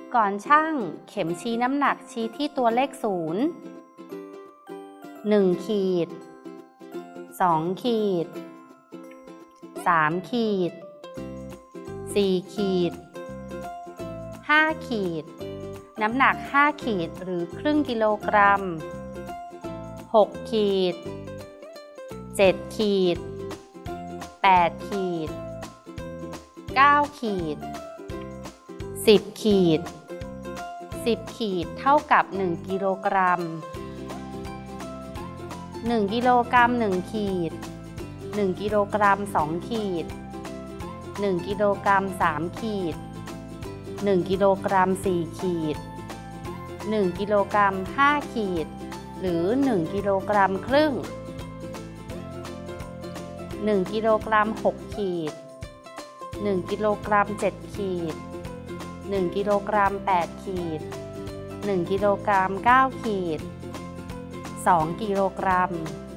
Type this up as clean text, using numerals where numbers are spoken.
ก่อนชั่งเข็มชี้น้ำหนักชี้ที่ตัวเลข0 1 ขีด 2 ขีด 3 ขีด 4 ขีด 5 ขีดน้ำหนัก5ขีดหรือครึ่งกิโลกรัม6 ขีด 7 ขีด 8 ขีด 9 ขีด 10 ขีด 10 ขีดเท่ากับ1กิโลกรัม1กิโลกรัม1ขีด1กิโลกรัม2ขีด1กิโลกรัม3ขีด1กิโลกรัม4ขีด1กิโลกรัม5ขีดหรือ1กิโลกรัมครึ่ง1กิโลกรัม6ขีด1กิโลกรัม7ขีด1กิโลกรัม8ขีด1กิโลกรัม9ขีด2กิโลกรัม